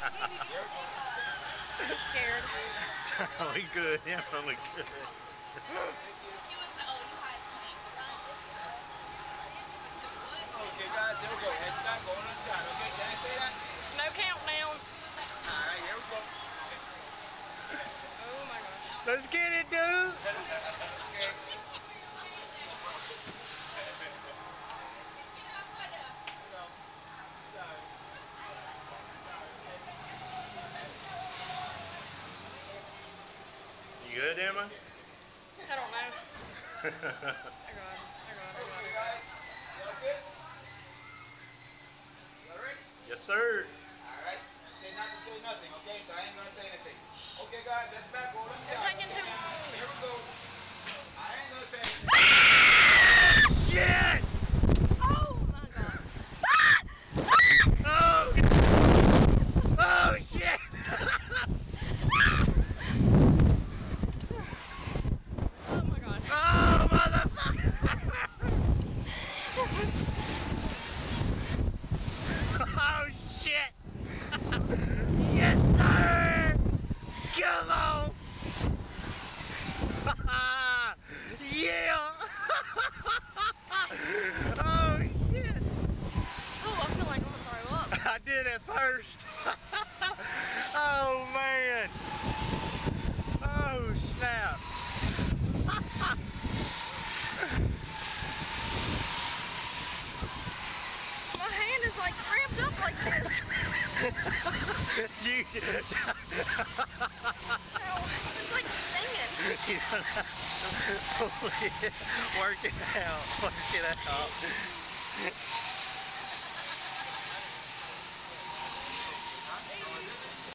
I'm scared. We good, yeah, we good. Okay, guys, here we go. Heads back, going on time. Okay, can I say that? No countdown. Alright, here we go. Oh my gosh. Let's get it, dude. Okay. You good, Emma? I don't know. I got it. Guys, y'all good? Y'all ready? Yes, sir. Alright. Say not to say nothing, okay? So I ain't gonna say anything. Okay, guys, heads back, hold on You're time. taking too long. Here we go. I ain't gonna say anything. Shit! Oh my god. Oh! Oh, shit! Oh my god. Oh, motherfucker! Oh, shit! Yes, sir! Come on! Yeah! Oh, shit! Oh, I feel like I'm gonna throw up. I did it first. Oh, man. Oh, snap. My hand is like cramped up like this. You, Ow, it's like stinging. you don't have to work it out. Work it out.